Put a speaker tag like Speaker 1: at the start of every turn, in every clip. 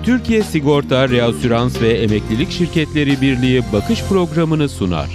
Speaker 1: Türkiye Sigorta, Reasürans ve Emeklilik Şirketleri Birliği bakış programını sunar.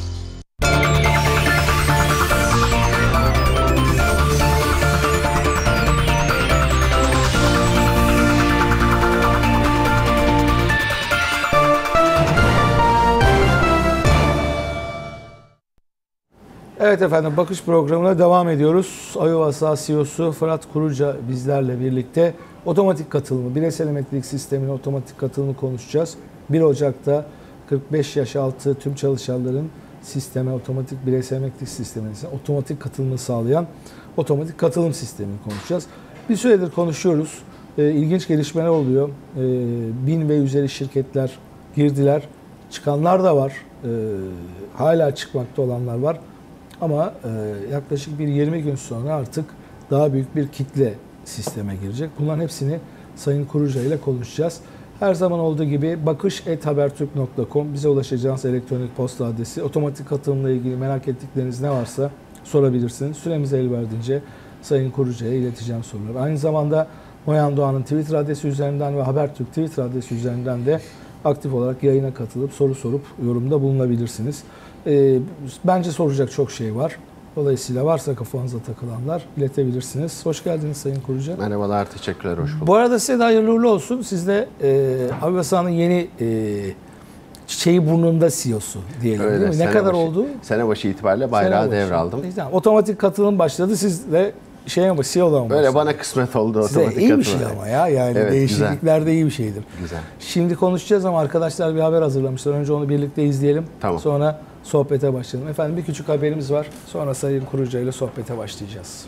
Speaker 2: Evet efendim, bakış programına devam ediyoruz. Ayuvasa CEO'su Fırat Kuruca bizlerle birlikte otomatik katılımı, bireysel emeklilik sisteminin otomatik katılımı konuşacağız. 1 Ocak'ta 45 yaş altı tüm çalışanların sisteme, otomatik bireysel emeklilik sistemine otomatik katılımı sağlayan otomatik katılım sistemini konuşacağız. Bir süredir konuşuyoruz. İlginç gelişmeler oluyor. 1000 ve üzeri şirketler girdiler. Çıkanlar da var. Hala çıkmakta olanlar var. Ama yaklaşık bir 20 gün sonra artık daha büyük bir kitle sisteme girecek. Bunların hepsini Sayın Kuruca ile konuşacağız. Her zaman olduğu gibi bakış@habertürk.com bize ulaşacağınız elektronik posta adresi. Otomatik katılımla ilgili merak ettikleriniz ne varsa sorabilirsiniz. Süremiz el verdiğince Sayın Kuruca'ya ileteceğim soruları. Aynı zamanda Noyan Doğan'ın Twitter adresi üzerinden ve Habertürk Twitter adresi üzerinden de aktif olarak yayına katılıp soru sorup yorumda bulunabilirsiniz. Bence soracak çok şey var. Dolayısıyla varsa kafanıza takılanlar iletebilirsiniz. Hoş geldiniz Sayın Kuruca.
Speaker 3: Merhabalar, teşekkürler, hoş bulduk.
Speaker 2: Bu arada size de hayırlı uğurlu olsun. Siz de Ayuvasa'nın yeni çiçeği burnunda CEO'su diyelim,
Speaker 3: öyle,
Speaker 2: değil mi? Ne kadar oldu?
Speaker 3: Sene başı itibariyle bayrağı devraldım.
Speaker 2: Otomatik katılım başladı. Siz de CEO'dan mı?
Speaker 3: Böyle bana kısmet oldu
Speaker 2: size
Speaker 3: otomatik
Speaker 2: iyi
Speaker 3: katılım.
Speaker 2: bir şey ama ya. Yani
Speaker 3: evet,
Speaker 2: değişiklikler de iyi bir şeydir.
Speaker 3: Güzel.
Speaker 2: Şimdi konuşacağız ama arkadaşlar bir haber hazırlamışlar. Önce onu birlikte izleyelim.
Speaker 3: Tamam.
Speaker 2: Sonra sohbete başlayalım. Efendim bir küçük haberimiz var. Sonra Sayın Kuruca ile sohbete başlayacağız.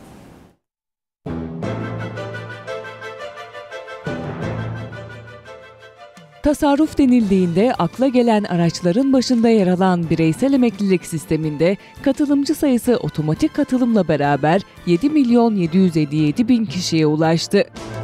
Speaker 4: Tasarruf denildiğinde akla gelen araçların başında yer alan bireysel emeklilik sisteminde katılımcı sayısı otomatik katılımla beraber 7.757.000 kişiye ulaştı.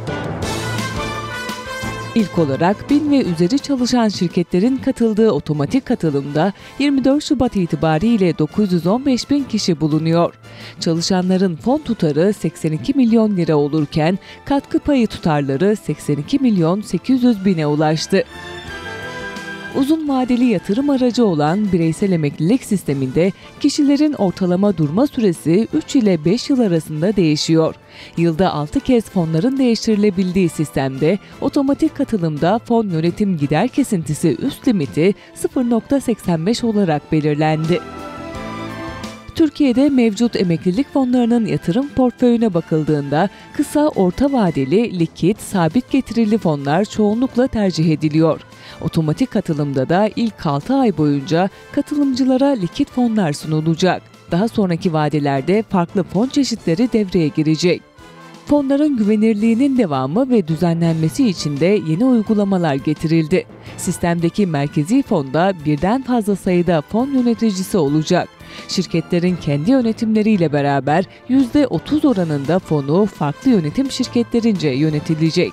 Speaker 4: İlk olarak 1000 ve üzeri çalışan şirketlerin katıldığı otomatik katılımda 24 Şubat itibariyle 915.000 kişi bulunuyor. Çalışanların fon tutarı 82 milyon lira olurken katkı payı tutarları 82 milyon 800 bine ulaştı. Uzun vadeli yatırım aracı olan bireysel emeklilik sisteminde kişilerin ortalama durma süresi 3 ile 5 yıl arasında değişiyor. Yılda 6 kez fonların değiştirilebildiği sistemde otomatik katılımda fon yönetim gider kesintisi üst limiti 0.85 olarak belirlendi. Türkiye'de mevcut emeklilik fonlarının yatırım portföyüne bakıldığında kısa, orta vadeli, likit, sabit getirili fonlar çoğunlukla tercih ediliyor. Otomatik katılımda da ilk 6 ay boyunca katılımcılara likit fonlar sunulacak. Daha sonraki vadelerde farklı fon çeşitleri devreye girecek. Fonların güvenirliğinin devamı ve düzenlenmesi için de yeni uygulamalar getirildi. Sistemdeki merkezi fonda birden fazla sayıda fon yöneticisi olacak. Şirketlerin kendi yönetimleriyle beraber %30 oranında fonu farklı yönetim şirketlerince yönetilecek.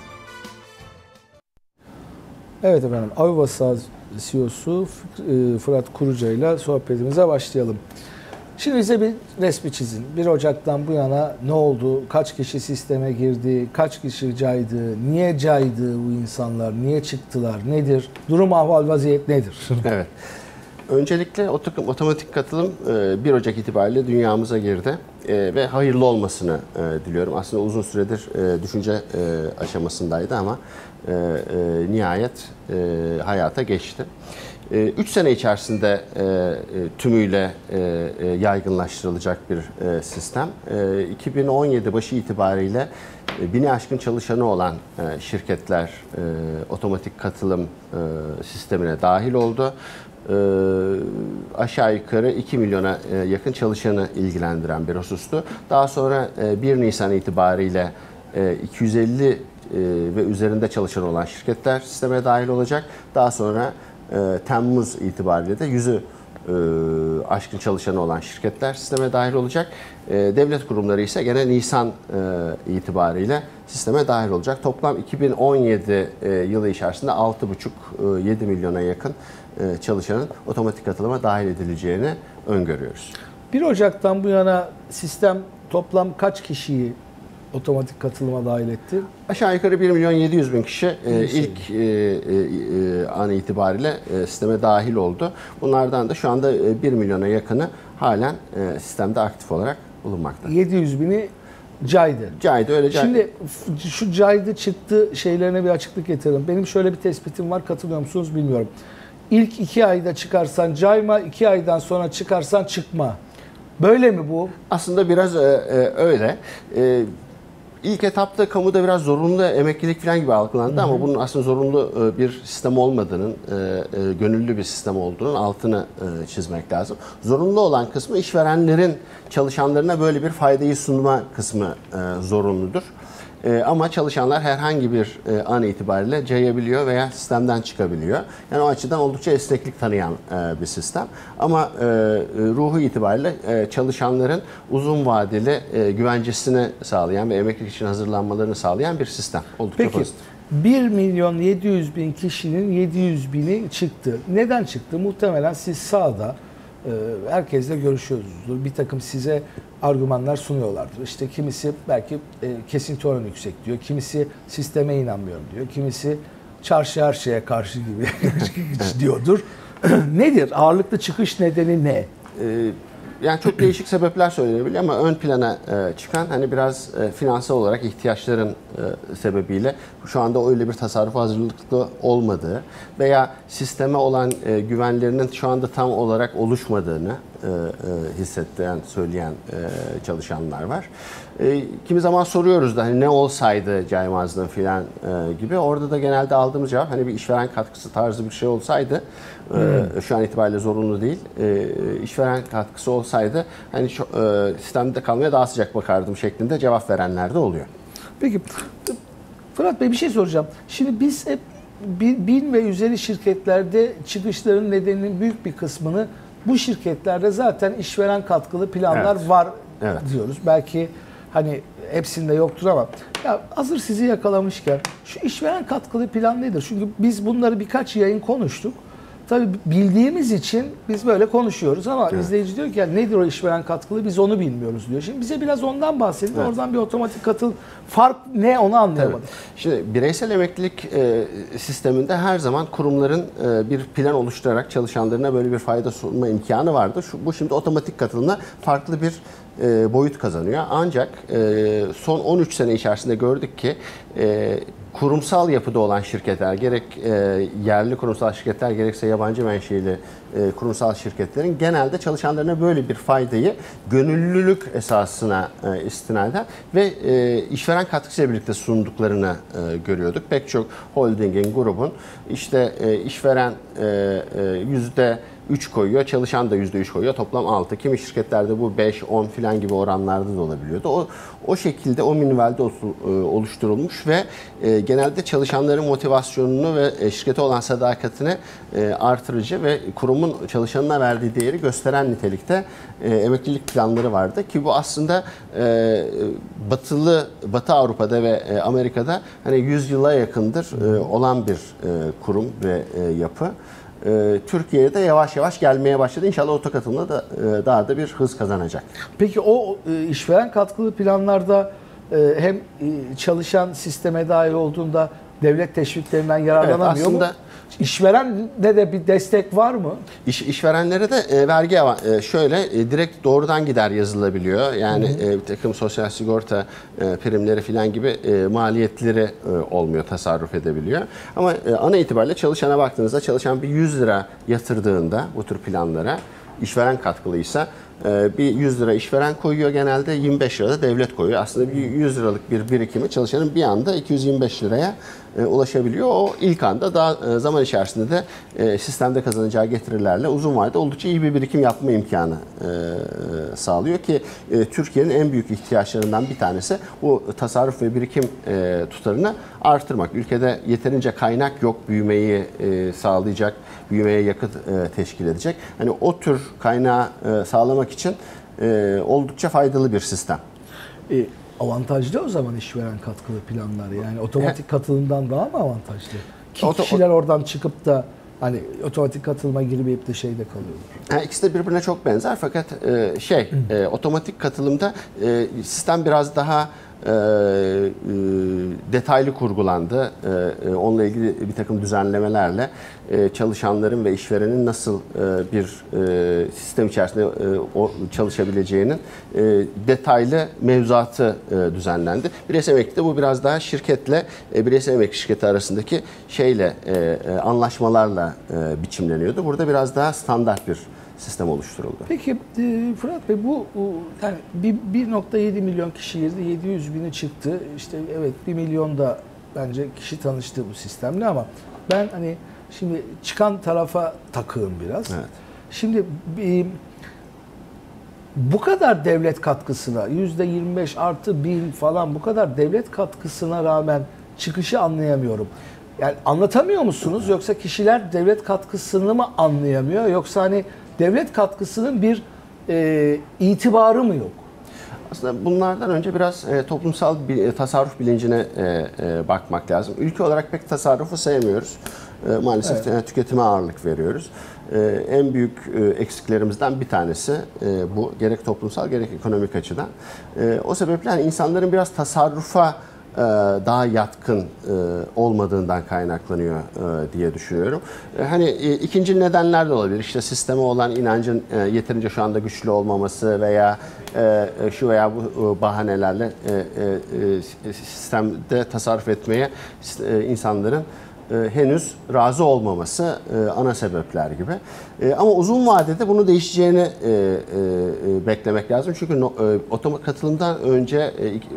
Speaker 2: Evet efendim, Ayuvasa CEO'su Fırat Kuruca ile sohbetimize başlayalım. Şimdi bize bir resmi çizin. 1 Ocak'tan bu yana ne oldu? Kaç kişi sisteme girdi? Kaç kişi caydı? Niye caydı bu insanlar? Niye çıktılar? Nedir? Durum, ahval, vaziyet nedir?
Speaker 3: Evet. Öncelikle otomatik katılım 1 Ocak itibariyle dünyamıza girdi ve hayırlı olmasını diliyorum. Aslında uzun süredir düşünce aşamasındaydı ama nihayet hayata geçti. 3 sene içerisinde tümüyle yaygınlaştırılacak bir sistem. 2017 başı itibariyle 1000'i aşkın çalışanı olan şirketler otomatik katılım sistemine dahil oldu. Aşağı yukarı 2 milyona yakın çalışanı ilgilendiren bir husustu. Daha sonra 1 Nisan itibariyle 250 ve üzerinde çalışan olan şirketler sisteme dahil olacak. Daha sonra Temmuz itibariyle de 100'ü aşkın çalışanı olan şirketler sisteme dahil olacak. Devlet kurumları ise gene Nisan itibariyle sisteme dahil olacak. Toplam 2017 yılı içerisinde 6,5-7 milyona yakın çalışanın otomatik katılıma dahil edileceğini öngörüyoruz.
Speaker 2: 1 Ocak'tan bu yana sistem toplam kaç kişiyi otomatik katılıma dahil etti?
Speaker 3: Aşağı yukarı 1.700.000 kişi ilk an itibariyle sisteme dahil oldu. Bunlardan da şu anda 1 milyona yakını halen sistemde aktif olarak bulunmakta.
Speaker 2: 700.000'i caydı.
Speaker 3: Caydı, öyle caydı.
Speaker 2: Şimdi şu caydı çıktı şeylerine bir açıklık getirelim. Benim şöyle bir tespitim var, katılıyor musunuz bilmiyorum. İlk 2 ayda çıkarsan cayma, 2 aydan sonra çıkarsan çıkma. Böyle mi bu?
Speaker 3: Aslında biraz öyle. İlk etapta kamuda biraz zorunlu emeklilik falan gibi algılandı ama bunun aslında zorunlu bir sistem olmadığının, gönüllü bir sistem olduğunun altını çizmek lazım. Zorunlu olan kısmı işverenlerin çalışanlarına böyle bir faydayı sunma kısmı zorunludur. Ama çalışanlar herhangi bir an itibariyle cayabiliyor veya sistemden çıkabiliyor. Yani o açıdan oldukça esneklik tanıyan bir sistem. Ama ruhu itibariyle çalışanların uzun vadeli güvencesini sağlayan ve emeklilik için hazırlanmalarını sağlayan bir sistem. Oldukça
Speaker 2: Peki,
Speaker 3: pozitif.
Speaker 2: 1.700.000 kişinin 700.000'i çıktı. Neden çıktı? Muhtemelen siz sahada herkesle görüşüyorsunuzdur. Bir takım size argümanlar sunuyorlardır. İşte kimisi belki kesinti oranı yüksek diyor. Kimisi sisteme inanmıyorum diyor. Kimisi çarşı her şeye karşı gibi diyordur. Nedir? Ağırlıklı çıkış nedeni ne?
Speaker 3: Yani çok değişik sebepler söylenebilir ama ön plana çıkan hani biraz finansal olarak ihtiyaçların sebebiyle şu anda öyle bir tasarruf hazırlıklı olmadığı veya sisteme olan güvenlerinin şu anda tam olarak oluşmadığını hissettiren, söyleyen çalışanlar var. Kimi zaman soruyoruz da hani ne olsaydı caymazlığın filan gibi. Orada da genelde aldığımız cevap hani bir işveren katkısı tarzı bir şey olsaydı şu an itibariyle zorunlu değil. İşveren katkısı olsaydı hani sistemde kalmaya daha sıcak bakardım şeklinde cevap verenler de oluyor.
Speaker 2: Peki Fırat Bey bir şey soracağım. Şimdi biz hep 1000 ve üzeri şirketlerde çıkışların nedeninin büyük bir kısmını bu şirketlerde zaten işveren katkılı planlar var diyoruz. Belki hani hepsinde yoktur ama ya hazır sizi yakalamışken şu işveren katkılı plan nedir? Çünkü biz bunları birkaç yayın konuştuk. Tabii bildiğimiz için biz böyle konuşuyoruz ama izleyici diyor ki ya nedir o işveren katkılı biz onu bilmiyoruz diyor. Şimdi bize biraz ondan bahsedin. Oradan bir otomatik katıl fark ne onu anlayamadık.
Speaker 3: Şimdi bireysel emeklilik sisteminde her zaman kurumların bir plan oluşturarak çalışanlarına böyle bir fayda sunma imkanı vardı. Bu şimdi otomatik katılımla farklı bir boyut kazanıyor. Ancak son 13 sene içerisinde gördük ki kurumsal yapıda olan şirketler, gerek yerli kurumsal şirketler gerekse yabancı menşeli kurumsal şirketlerin genelde çalışanlarına böyle bir faydayı gönüllülük esasına istinaden ve işveren katkısıyla birlikte sunduklarını görüyorduk. Pek çok holdingin, grubun işte işveren %3 koyuyor, çalışan da %3 koyuyor. Toplam 6. Kimi şirketlerde bu 5, 10 filan gibi oranlarda da olabiliyordu. O şekilde o minvalde oluşturulmuş ve genelde çalışanların motivasyonunu ve şirkete olan sadakatini artırıcı ve kurumun çalışanına verdiği değeri gösteren nitelikte emeklilik planları vardı ki bu aslında Batı Avrupa'da ve Amerika'da hani 100 yıla yakındır olan bir kurum ve yapı. Türkiye'de yavaş yavaş gelmeye başladı. İnşallah otokatılımda da daha da bir hız kazanacak.
Speaker 2: Peki o işveren katkılı planlarda hem çalışan sisteme dahil olduğunda devlet teşviklerinden yararlanamıyor mu? İşverende de bir destek var mı?
Speaker 3: İşverenlere de vergi şöyle direkt doğrudan gider yazılabiliyor. Yani bir takım sosyal sigorta primleri falan gibi maliyetleri olmuyor, tasarruf edebiliyor. Ama ana itibariyle çalışana baktığınızda çalışan bir 100 lira yatırdığında bu tür planlara işveren katkılıysa bir 100 lira işveren koyuyor genelde, 25 lira da devlet koyuyor. Aslında bir 100 liralık bir birikimi çalışanın bir anda 225 liraya ulaşabiliyor. O ilk anda daha zaman içerisinde de sistemde kazanacağı getirilerle uzun vadede oldukça iyi bir birikim yapma imkanı sağlıyor ki Türkiye'nin en büyük ihtiyaçlarından bir tanesi bu tasarruf ve birikim tutarını artırmak. Ülkede yeterince kaynak yok büyümeyi sağlayacak, büyümeye yakıt teşkil edecek. Hani o tür kaynağı sağlamak için oldukça faydalı bir sistem.
Speaker 2: Avantajlı o zaman işveren katkılı planlar, yani otomatik katılımdan daha mı avantajlı? Kişiler oradan çıkıp da hani otomatik katılıma girmeyip de şeyde kalıyorlar.
Speaker 3: İkisi de birbirine çok benzer fakat otomatik katılımda sistem biraz daha detaylı kurgulandı. Onunla ilgili bir takım düzenlemelerle çalışanların ve işverenin nasıl bir sistem içerisinde çalışabileceğinin detaylı mevzuatı düzenlendi. Bireysel emeklilikte bu biraz daha şirketle bireysel emeklilik şirketi arasındaki anlaşmalarla biçimleniyordu. Burada biraz daha standart bir sistem oluşturuldu.
Speaker 2: Peki Fırat Bey, bu yani 1.7 milyon kişi girdi, 700 bini çıktı. İşte evet, 1 milyon da bence kişi tanıştı bu sistemle, ama ben hani şimdi çıkan tarafa takığım biraz.
Speaker 3: Evet.
Speaker 2: Şimdi bu kadar devlet katkısına, %25 artı 1000 falan, bu kadar devlet katkısına rağmen çıkışı anlayamıyorum. Yani anlatamıyor musunuz, yoksa kişiler devlet katkısını mı anlayamıyor, yoksa hani devlet katkısının bir itibarı mı yok?
Speaker 3: Aslında bunlardan önce biraz toplumsal tasarruf bilincine bakmak lazım. Ülke olarak pek tasarrufu sevmiyoruz. Maalesef tüketime ağırlık veriyoruz. En büyük eksiklerimizden bir tanesi bu. Gerek toplumsal gerek ekonomik açıdan. O sebeple yani insanların biraz tasarrufa daha yatkın olmadığından kaynaklanıyor diye düşünüyorum. Hani ikinci nedenler de olabilir. İşte sisteme olan inancın yeterince şu anda güçlü olmaması veya şu veya bu bahanelerle sistemde tasarruf etmeye insanların henüz razı olmaması ana sebepler gibi. Ama uzun vadede bunu değişeceğini beklemek lazım. Çünkü otomatik katılımdan önce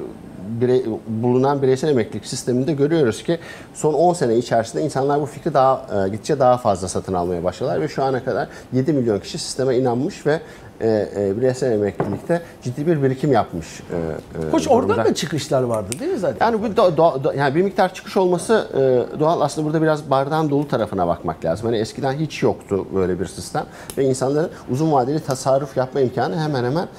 Speaker 3: bulunan bireysel emeklilik sisteminde görüyoruz ki son 10 sene içerisinde insanlar bu fikri gittikçe daha fazla satın almaya başladılar ve şu ana kadar 7 milyon kişi sisteme inanmış ve bireysel emeklilikte ciddi bir birikim yapmış.
Speaker 2: Hoş, oradan da çıkışlar vardı değil mi zaten?
Speaker 3: Yani yani bir miktar çıkış olması doğal. Aslında burada biraz bardağın dolu tarafına bakmak lazım. Hani eskiden hiç yoktu böyle bir sistem ve insanların uzun vadeli tasarruf yapma imkanı hemen hemen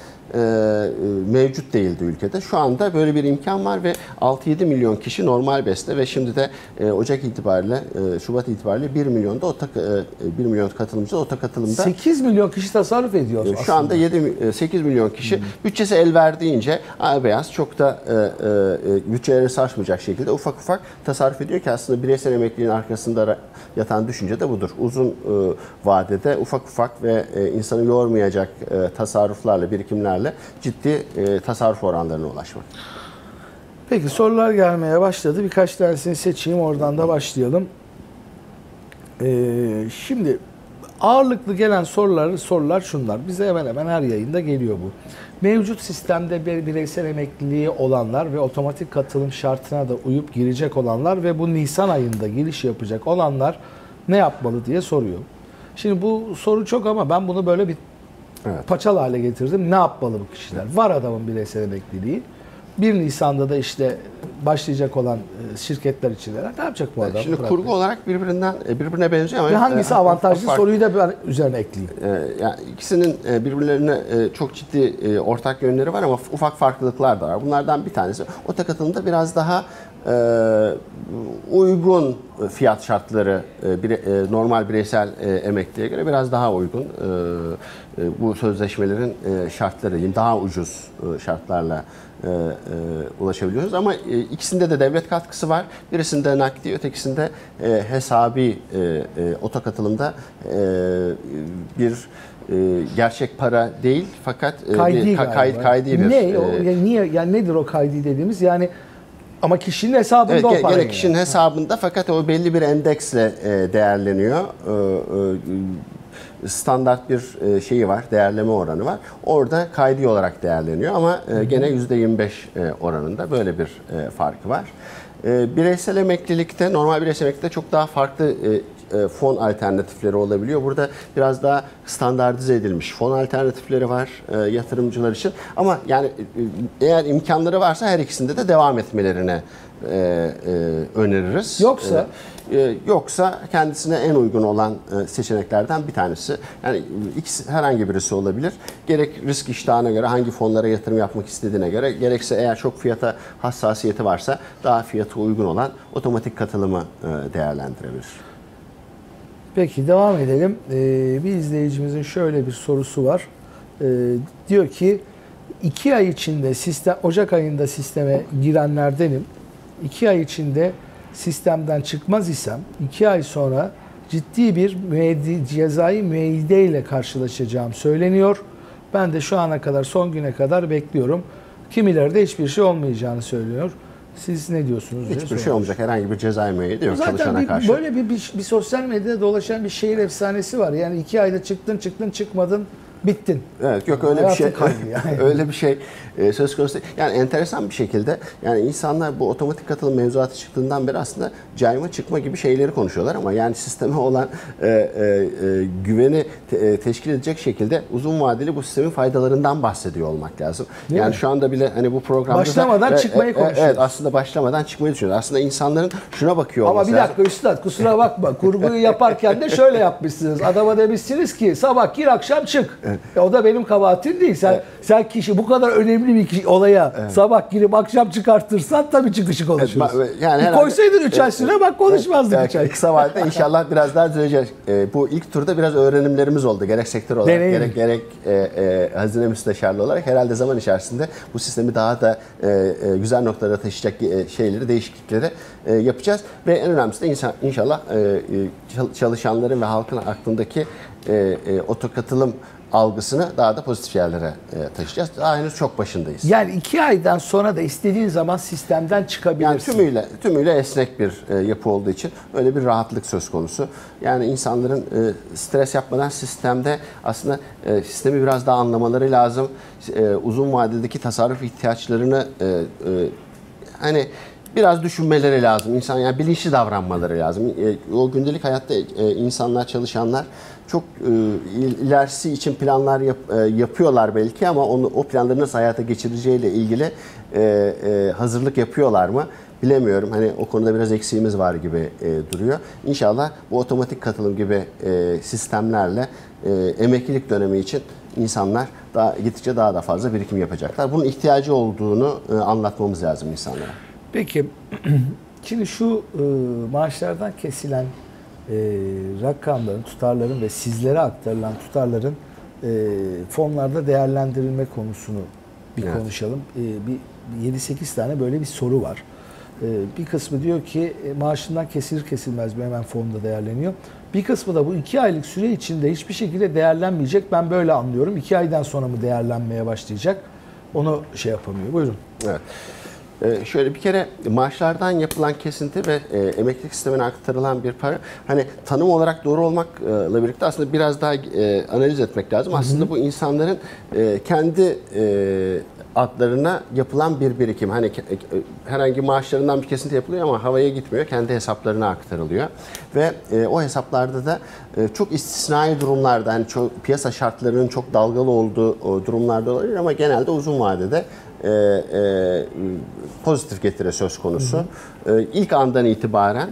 Speaker 3: mevcut değildi ülkede. Şu anda böyle bir imkan var ve 6-7 milyon kişi normal BES'te ve şimdi de Ocak itibariyle, Şubat itibariyle 1 milyon katılımcı otakatılımda.
Speaker 2: 8 milyon kişi tasarruf ediyor aslında.
Speaker 3: Şu anda 8 milyon kişi bütçesi el verdiğince beyaz çok da bütçeleri sarsmayacak şekilde ufak ufak tasarruf ediyor ki aslında bireysel emekliliğin arkasında yatan düşünce de budur. Uzun vadede ufak ufak ve insanı yormayacak tasarruflarla, birikimlerle ciddi tasarruf oranlarına ulaşmak.
Speaker 2: Peki, sorular gelmeye başladı. Birkaç tanesini seçeyim, oradan da başlayalım. Şimdi ağırlıklı gelen sorular şunlar. Bize hemen hemen her yayında geliyor bu. Mevcut sistemde bir bireysel emekliliği olanlar ve otomatik katılım şartına da uyup girecek olanlar ve bu Nisan ayında giriş yapacak olanlar ne yapmalı diye soruyor. Şimdi bu soru çok, ama ben bunu böyle bir paçalı hale getirdim. Ne yapmalı bu kişiler? Var adamın bireysel emekliliği. 1 Nisan'da da işte başlayacak olan şirketler için ne yapacak bu adam?
Speaker 3: Şimdi kurgu olarak birbirine benziyor ama
Speaker 2: ve hangisi avantajlı soruyu da ben üzerine ekleyeyim.
Speaker 3: Yani ikisinin birbirlerine çok ciddi ortak yönleri var ama ufak farklılıklar da var. Bunlardan bir tanesi otakatılımda biraz daha uygun fiyat şartları normal bireysel emekliliğe göre biraz daha uygun. Bu sözleşmelerin şartları diyeyim daha ucuz şartlarla ulaşabiliyoruz ama ikisinde de devlet katkısı var. Birisinde nakdi, ötekisinde hesabi otakatılımda bir gerçek para değil fakat kaydi bir.
Speaker 2: Yani nedir o kaydi dediğimiz? Yani ama kişinin hesabında o para.
Speaker 3: Gene kişinin hesabında fakat o belli bir endeksle değerleniyor. Standart bir şeyi var, değerleme oranı var. Orada kaydi olarak değerleniyor ama gene %25 oranında böyle bir farkı var. Bireysel emeklilikte, normal bireysel emeklilikte çok daha farklı fon alternatifleri olabiliyor. Burada biraz daha standartize edilmiş fon alternatifleri var yatırımcılar için. Ama yani eğer imkanları varsa her ikisinde de devam etmelerine öneririz. Yoksa kendisine en uygun olan seçeneklerden bir tanesi. Yani ikisi, herhangi birisi olabilir. Gerek risk iştahına göre, hangi fonlara yatırım yapmak istediğine göre, gerekse eğer çok fiyata hassasiyeti varsa daha fiyatı uygun olan otomatik katılımı değerlendirebilir.
Speaker 2: Peki, devam edelim. Bir izleyicimizin şöyle bir sorusu var. Diyor ki 2 ay içinde Ocak ayında sisteme girenlerdenim. 2 ay içinde sistemden çıkmaz isem 2 ay sonra ciddi bir cezai müeyyide ile karşılaşacağım söyleniyor. Ben de şu ana kadar, son güne kadar bekliyorum. Kimileri de hiçbir şey olmayacağını söylüyor. Siz ne diyorsunuz?
Speaker 3: Hiçbir şey olmayacak. Herhangi bir cezai müeyyide yok çalışana
Speaker 2: zaten
Speaker 3: karşı.
Speaker 2: Böyle bir sosyal medyada dolaşan bir şehir efsanesi var. Yani 2 ayda çıktın çıkmadın, bittin.
Speaker 3: Evet, yok öyle bir şey.
Speaker 2: Yani.
Speaker 3: Öyle bir şey söz konusu değil. Yani enteresan bir şekilde yani insanlar bu otomatik katılım mevzuatı çıktığından beri aslında cayma çıkma gibi şeyleri konuşuyorlar ama yani sisteme olan güveni teşkil edecek şekilde uzun vadeli bu sistemin faydalarından bahsediyor olmak lazım.
Speaker 2: Değil
Speaker 3: yani
Speaker 2: mi?
Speaker 3: şu anda bile hani bu programda
Speaker 2: başlamadan çıkmayı konuşuyoruz.
Speaker 3: Evet, aslında başlamadan çıkmayı düşünüyoruz. Aslında insanların şuna bakıyor olması
Speaker 2: ama bir dakika üstad, kusura bakma. Kurguyu yaparken de şöyle yapmışsınız. Adama demişsiniz ki sabah gir akşam çık. Evet. O da benim kabahatim değil. Sen kişi bu kadar önemli bir olaya sabah girip akşam çıkartırsan tabii çıkışı konuşuruz. Yani koysaydın 3 ay süre bak konuşmazdık 3 ay.
Speaker 3: Kısa vadede inşallah biraz daha düzelecek. Bu ilk turda biraz öğrenimlerimiz oldu. Gerek sektör olarak gerek hazine müsteşarlığı olarak herhalde zaman içerisinde bu sistemi daha da güzel noktalara taşıyacak şeyleri, değişiklikleri yapacağız. Ve en önemlisi de inşallah çalışanların ve halkın aklındaki otokatılım algısını daha da pozitif yerlere taşıyacağız. Daha henüz çok başındayız.
Speaker 2: Yani 2 aydan sonra da istediğin zaman sistemden çıkabilirsin.
Speaker 3: Yani tümüyle esnek bir yapı olduğu için öyle bir rahatlık söz konusu. Yani insanların stres yapmadan sistemde aslında sistemi biraz daha anlamaları lazım. Uzun vadedeki tasarruf ihtiyaçlarını hani biraz düşünmeleri lazım. İnsan yani bilinçli davranmaları lazım. O gündelik hayatta insanlar, çalışanlar çok ilerisi için planlar yapıyorlar belki ama o planları nasıl hayata geçireceğiyle ilgili hazırlık yapıyorlar mı? Bilemiyorum. Hani o konuda biraz eksiğimiz var gibi duruyor. İnşallah bu otomatik katılım gibi sistemlerle emeklilik dönemi için insanlar gittikçe daha da fazla birikim yapacaklar. Bunun ihtiyacı olduğunu anlatmamız lazım insanlara.
Speaker 2: Peki, şimdi şu maaşlardan kesilen rakamların, tutarların ve sizlere aktarılan tutarların fonlarda değerlendirilme konusunu konuşalım. Bir 7-8 tane böyle bir soru var. Bir kısmı diyor ki maaşından kesilir kesilmez mi hemen fonda değerleniyor. Bir kısmı da bu 2 aylık süre içinde hiçbir şekilde değerlenmeyecek. Ben böyle anlıyorum. 2 aydan sonra mı değerlenmeye başlayacak? Onu yapamıyor. Buyurun.
Speaker 3: Evet. Şöyle bir kere maaşlardan yapılan kesinti ve emeklilik sistemine aktarılan bir para hani tanım olarak doğru olmakla birlikte aslında biraz daha analiz etmek lazım. Aslında bu insanların kendi adlarına yapılan bir birikim. Hani herhangi maaşlarından bir kesinti yapılıyor ama havaya gitmiyor. Kendi hesaplarına aktarılıyor. Ve o hesaplarda da çok istisnai durumlarda hani piyasa şartlarının çok dalgalı olduğu durumlarda olabilir ama genelde uzun vadede pozitif getiri söz konusu. İlk andan itibaren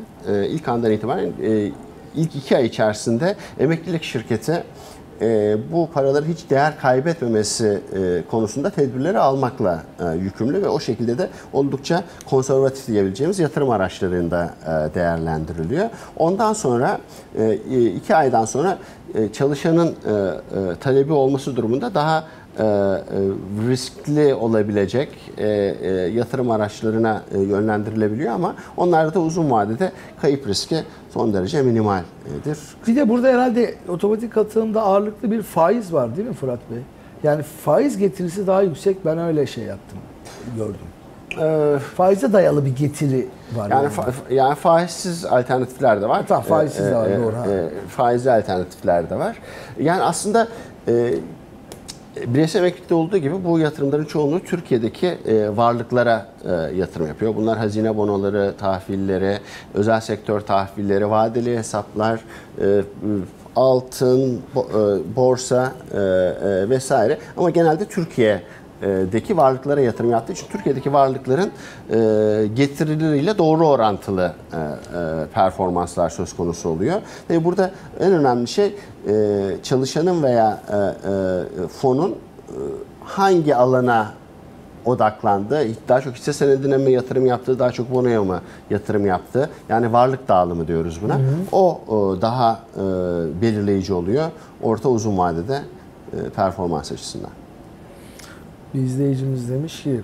Speaker 3: ilk 2 ay içerisinde emeklilik şirketi bu paraları hiç değer kaybetmemesi konusunda tedbirleri almakla yükümlü ve o şekilde de oldukça konservatif diyebileceğimiz yatırım araçlarında değerlendiriliyor. Ondan sonra 2 aydan sonra çalışanın talebi olması durumunda daha riskli olabilecek yatırım araçlarına yönlendirilebiliyor ama onlarda da uzun vadede kayıp riski son derece minimaldir.
Speaker 2: Bir de burada herhalde otomatik katılımda ağırlıklı bir faiz var değil mi Fırat Bey? Yani faiz getirisi daha yüksek, ben öyle yaptım, gördüm. Faize dayalı bir getiri var.
Speaker 3: Yani faizsiz alternatifler de var.
Speaker 2: Tamam, faizsiz de var, doğru.
Speaker 3: Faizli alternatifler de var. Yani aslında bireysel emeklilikte olduğu gibi bu yatırımların çoğunluğu Türkiye'deki varlıklara yatırım yapıyor. Bunlar hazine bonoları, tahvilleri, özel sektör tahvilleri, vadeli hesaplar, altın, borsa vesaire. Ama genelde Türkiye'deki varlıklara yatırım yaptığı için Türkiye'deki varlıkların getirileriyle doğru orantılı performanslar söz konusu oluyor. Ve burada en önemli şey çalışanın veya fonun hangi alana odaklandı, daha çok hisse senedine mi yatırım yaptı, daha çok bonoya mı yatırım yaptı? Yani varlık dağılımı diyoruz buna. O daha belirleyici oluyor orta uzun vadede performans açısından.
Speaker 2: Bir izleyicimiz demiş ki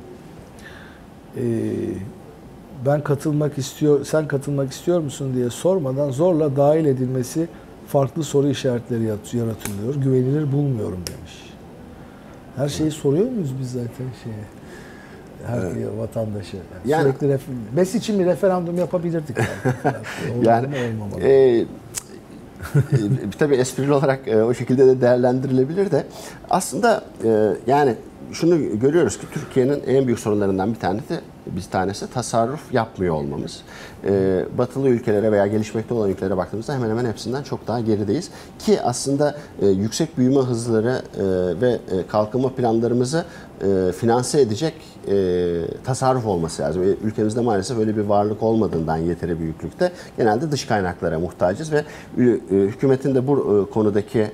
Speaker 2: sen katılmak istiyor musun diye sormadan zorla dahil edilmesi farklı soru işaretleri yaratılıyor. Güvenilir bulmuyorum demiş. Her şeyi soruyor muyuz biz zaten her vatandaşa?
Speaker 3: Yani,
Speaker 2: sürekli MES için bir referandum yapabilirdik.
Speaker 3: Yani tabii esprili olarak o şekilde de değerlendirilebilir de aslında yani şunu görüyoruz ki Türkiye'nin en büyük sorunlarından bir tanesi tasarruf yapmıyor olmamız. Batılı ülkelere veya gelişmekte olan ülkelere baktığımızda hemen hemen hepsinden çok daha gerideyiz. Ki aslında yüksek büyüme hızları ve kalkınma planlarımızı finanse edecek tasarruf olması lazım. Ülkemizde maalesef öyle bir varlık olmadığından yeteri büyüklükte genelde dış kaynaklara muhtacız ve hükümetin de bu konudaki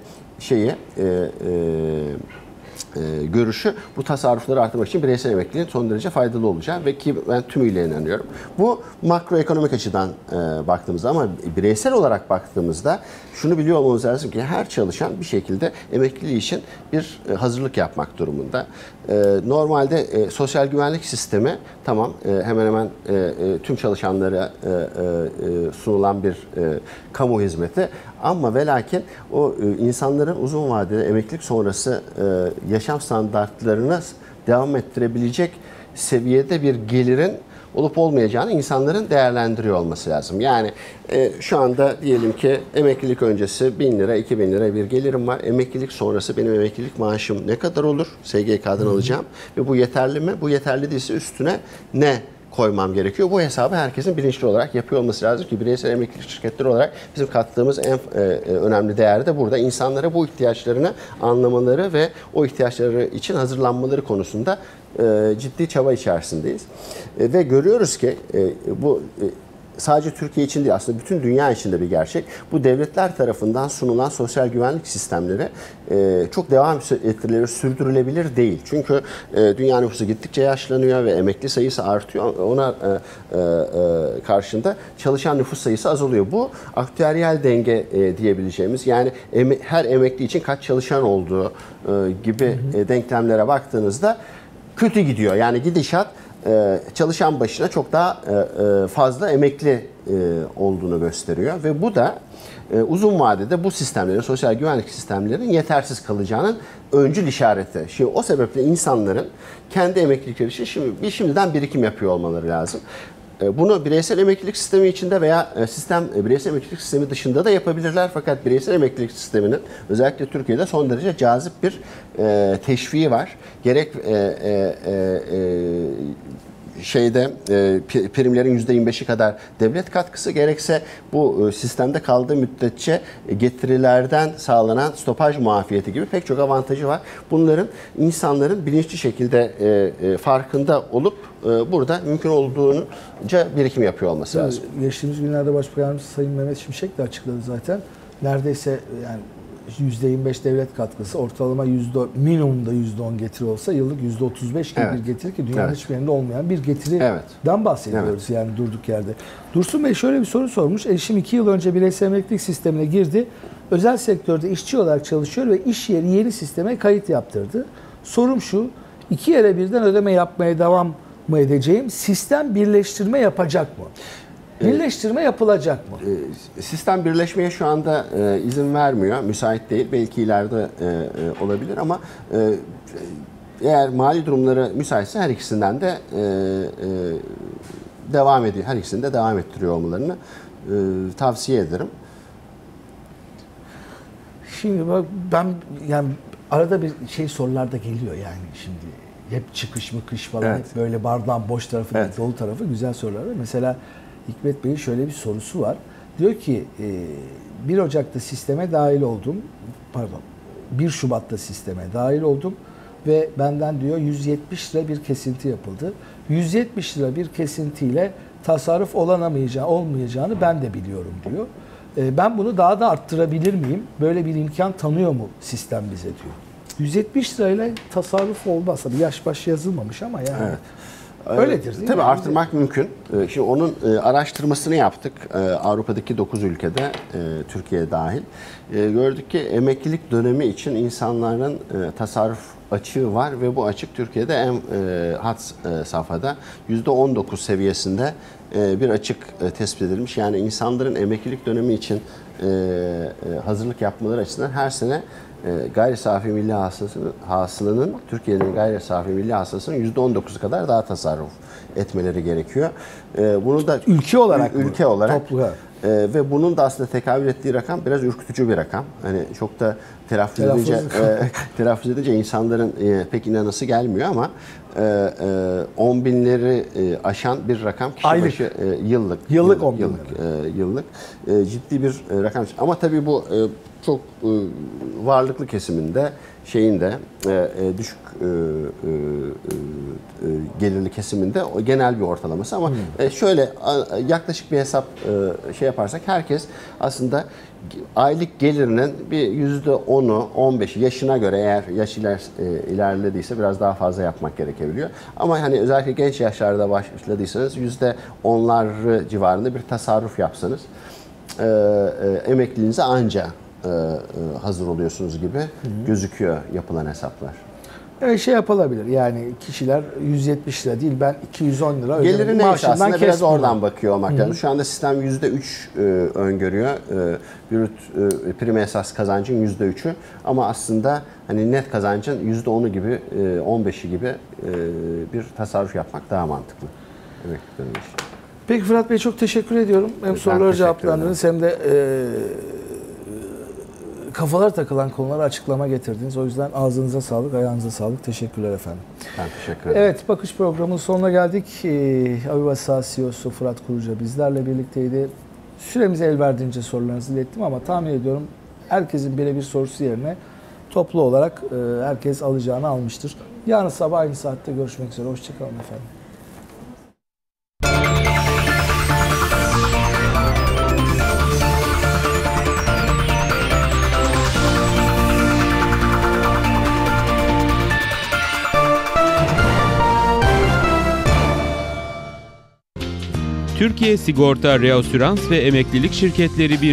Speaker 3: görüşü bu tasarrufları artırmak için bireysel emekliliğin son derece faydalı olacağı ve ki ben tümüyle inanıyorum. Bu makroekonomik açıdan baktığımızda ama bireysel olarak baktığımızda şunu biliyor olmamız lazım ki her çalışan bir şekilde emekliliği için bir hazırlık yapmak durumunda. Normalde sosyal güvenlik sistemi tamam hemen hemen tüm çalışanlara sunulan bir kamu hizmeti ama ve lakin o insanların uzun vadede emeklilik sonrası yaşam standartlarını devam ettirebilecek seviyede bir gelirin olup olmayacağını insanların değerlendiriyor olması lazım. Yani şu anda diyelim ki emeklilik öncesi 1000 lira, 2000 lira bir gelirim var. Emeklilik sonrası benim emeklilik maaşım ne kadar olur? SGK'dan alacağım. Ve bu yeterli mi? Bu yeterli değilse üstüne ne koymam gerekiyor? Bu hesabı herkesin bilinçli olarak yapıyor olması lazım ki bireysel emeklilik şirketleri olarak bizim kattığımız en önemli değer de burada. İnsanlara bu ihtiyaçlarını anlamaları ve o ihtiyaçları için hazırlanmaları konusunda ciddi çaba içerisindeyiz. Ve görüyoruz ki bu sadece Türkiye için değil aslında bütün dünya için de bir gerçek. Bu devletler tarafından sunulan sosyal güvenlik sistemleri çok devam ettirilir, sürdürülebilir değil. Çünkü dünya nüfusu gittikçe yaşlanıyor ve emekli sayısı artıyor. Ona karşında çalışan nüfus sayısı azalıyor. Bu aktüeryal denge diyebileceğimiz yani her emekli için kaç çalışan olduğu gibi denklemlere baktığınızda kötü gidiyor. Yani gidişat çalışan başına çok daha fazla emekli olduğunu gösteriyor ve bu da uzun vadede bu sistemlerin, sosyal güvenlik sistemlerinin yetersiz kalacağının öncül işareti. Şimdi o sebeple insanların kendi emeklilikleri için şimdiden birikim yapıyor olmaları lazım. Bunu bireysel emeklilik sistemi içinde veya bireysel emeklilik sistemi dışında da yapabilirler. Fakat bireysel emeklilik sisteminin özellikle Türkiye'de son derece cazip bir teşviği var. Gerek primlerin %25'i kadar devlet katkısı gerekse bu sistemde kaldığı müddetçe getirilerden sağlanan stopaj muafiyeti gibi pek çok avantajı var. Bunların insanların bilinçli şekilde farkında olup burada mümkün olduğunca birikim yapıyor olması lazım.
Speaker 2: Geçtiğimiz günlerde Başbakanımız Sayın Mehmet Şimşek de açıkladı zaten. Neredeyse yani %25 devlet katkısı, ortalama minimumda %10 getiri olsa yıllık %35 gibi bir getiri ki dünyanın hiçbir yerinde olmayan bir getiriden bahsediyoruz yani durduk yerde. Dursun Bey şöyle bir soru sormuş. Eşim 2 yıl önce bireysel emeklilik sistemine girdi. Özel sektörde işçi olarak çalışıyor ve iş yeri yeni sisteme kayıt yaptırdı. Sorum şu, 2 yere birden ödeme yapmaya devam mı edeceğim? Sistem birleştirme yapacak mı? Birleştirme yapılacak mı?
Speaker 3: Sistem birleşmeye şu anda izin vermiyor. Müsait değil. Belki ileride olabilir ama eğer mali durumları müsaitse her ikisinden de devam ediyor. Her ikisini de devam ettiriyor olmalarını tavsiye ederim.
Speaker 2: Şimdi bak ben yani arada bir sorular da geliyor yani şimdi. Hep çıkış mıkış falan hep böyle bardağın boş tarafı değil, dolu tarafı güzel sorular var. Mesela Hikmet Bey'in şöyle bir sorusu var. Diyor ki 1 Ocak'ta sisteme dahil oldum. 1 Şubat'ta sisteme dahil oldum ve benden diyor 170 lira bir kesinti yapıldı. 170 lira bir kesintiyle tasarruf olmayacağını ben de biliyorum diyor. Ben bunu daha da arttırabilir miyim? Böyle bir imkan tanıyor mu sistem bize diyor. 170 lirayla tasarruf olmazsa bir yaş başı yazılmamış ama yani. Öyledir değil mi?
Speaker 3: Tabii artırmak mümkün. Şimdi onun araştırmasını yaptık. Avrupa'daki 9 ülkede, Türkiye dahil. Gördük ki emeklilik dönemi için insanların tasarruf açığı var ve bu açık Türkiye'de en had safhada %19 seviyesinde bir açık tespit edilmiş. Yani insanların emeklilik dönemi için hazırlık yapmaları açısından her sene gayri safi milli hasılanın Türkiye'nin gayri safi milli hasılasının %19'u kadar daha tasarruf etmeleri gerekiyor. Bunu da
Speaker 2: Ülke olarak
Speaker 3: ülke olarak
Speaker 2: toplu.
Speaker 3: ve bunun da aslında tekabül ettiği rakam biraz ürkütücü bir rakam. Hani çok da telaffuz edince insanların pek inanası gelmiyor ama 10 binleri aşan bir rakam kişi
Speaker 2: Aylık.
Speaker 3: başı
Speaker 2: Yıllık 10 bin
Speaker 3: yıllık ciddi bir rakam. Ama tabii bu çok varlıklı kesiminde düşük gelirli kesiminde o genel bir ortalaması ama şöyle yaklaşık bir hesap yaparsak herkes aslında aylık gelirinin bir %10'u 15'i yaşına göre eğer yaş ilerlediyse biraz daha fazla yapmak gerekebiliyor. Ama hani özellikle genç yaşlarda başladıysanız %10'lar civarında bir tasarruf yapsanız emekliliğinize anca hazır oluyorsunuz gibi gözüküyor yapılan hesaplar.
Speaker 2: Yapılabilir. Yani kişiler 170 lira değil ben 210 lira
Speaker 3: geliri neyse aslında biraz
Speaker 2: kesmiyor.
Speaker 3: oradan bakıyor olmak lazım. Şu anda sistem %3 öngörüyor. Brüt prime esas kazancın %3'ü ama aslında hani net kazancın %10'u gibi 15'i gibi bir tasarruf yapmak daha mantıklı. Emeklilik dönemi için.
Speaker 2: Peki Fırat Bey çok teşekkür ediyorum. Hem soruları cevaplandınız hem de kafalar takılan konulara açıklama getirdiniz. O yüzden ağzınıza sağlık, ayağınıza sağlık. Teşekkürler efendim.
Speaker 3: Ben teşekkür ederim.
Speaker 2: Evet, Bakış programının sonuna geldik. Aviva CEO'su Fırat Kuruca bizlerle birlikteydi. Süremize el verdiğince sorularınızı ilettim ama tahmin ediyorum herkesin birebir sorusu yerine toplu olarak herkes alacağını almıştır. Yarın sabah aynı saatte görüşmek üzere. Hoşçakalın efendim.
Speaker 1: Türkiye Sigorta Reasürans ve Emeklilik Şirketleri